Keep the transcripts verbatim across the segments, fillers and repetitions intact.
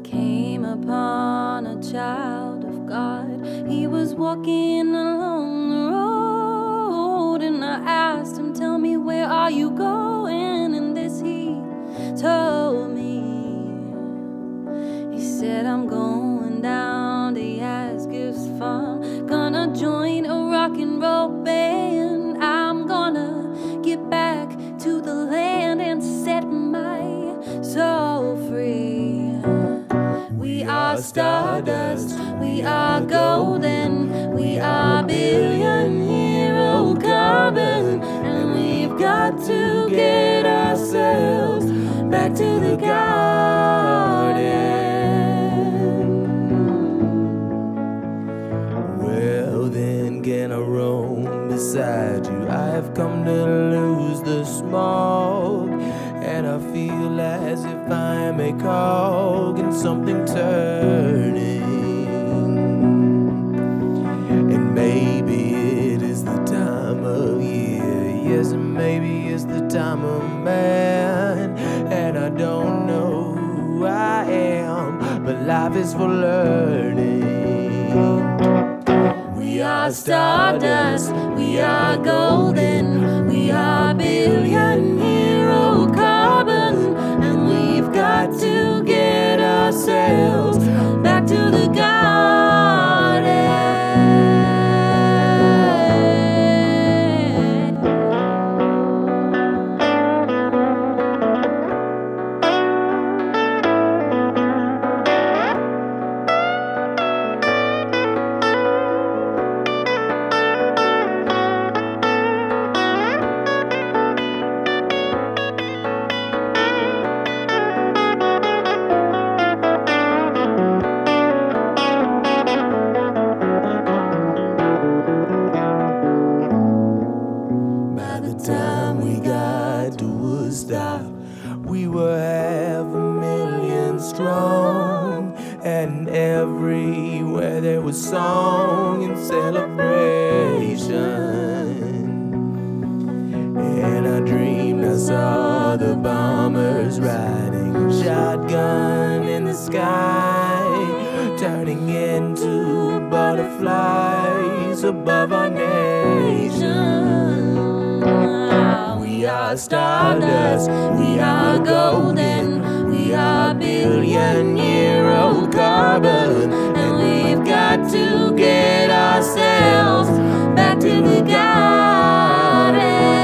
came upon a child of God. He was walking along the road, and I asked him, tell me, where are you going? And this he told me. He said, I'm going down to Yazgif's farm, gonna join a rock and roll band. I'm gonna get back to the land and set my soul free. We are stardust, we are golden, we are billion hero carbon, and we've got to get ourselves back to the garden. Well then, can I roam beside you? I have come to lose the smoke, and I feel as if I am a cog in something turning. And maybe it is the time of year, yes, and maybe it's the time of man. And I don't know who I am, but life is for learning. We are stardust, we are golden, we are billion hero carbon, and we've got to get ourselves back to the garden. We were half a million strong, and everywhere there was song and celebration. And I dreamed I saw the bombers riding shotgun in the sky, turning into butterflies above our nation. We are stardust, we are golden, we are billion hero carbon, and we've got to get ourselves back to the garden.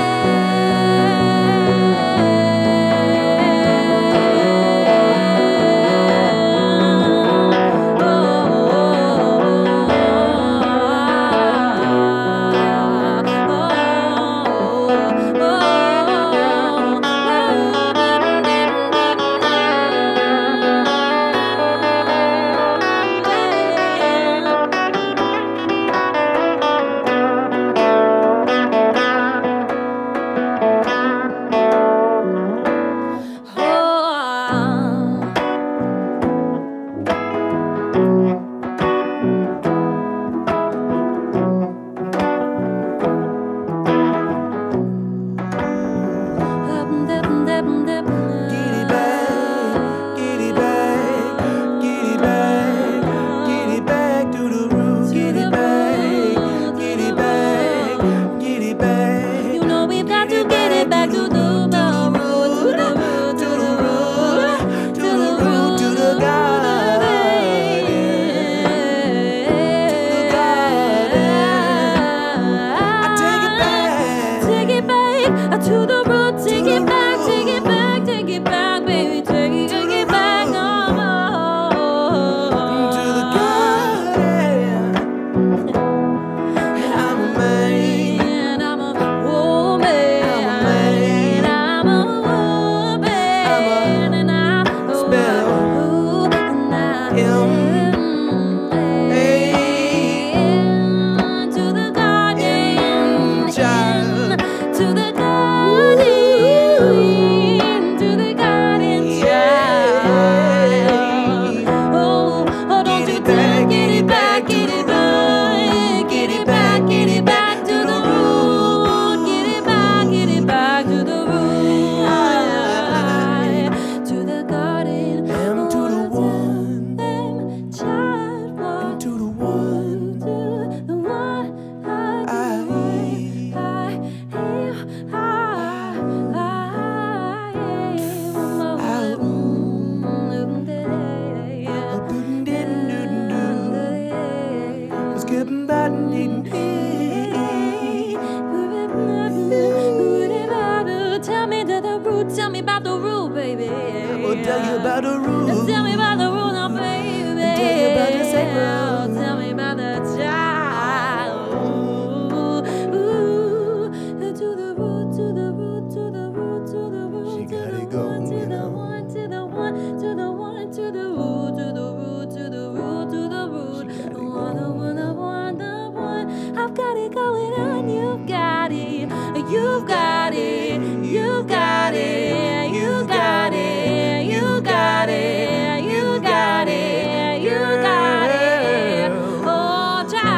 root. Tell me about the root, baby. I'll tell you about the root. Tell me about the root now, baby. I'll tell you about the sacrum. Tell me about the child. Ooh, ooh. To the root, to the root, to the root, to the root. She to gotta the go, one, to you the know. one, to the one, to the one, to the root, to the root, to the root, to the root. She gotta The one, the go. one, the one, the one. I've got it going on. You've got it. You've got it. You got it. You got it. You got it. You got it. You got it. Oh,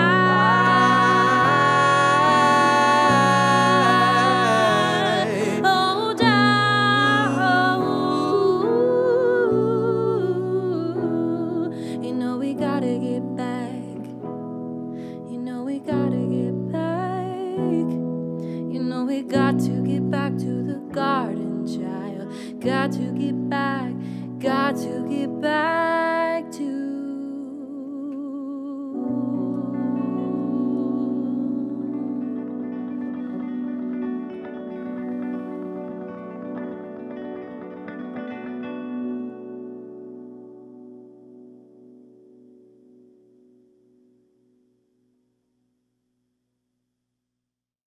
child. Oh, child. You know we gotta get back. You know we gotta get back. You know we got to get back to the garden, child. Got to get back. Got to get back.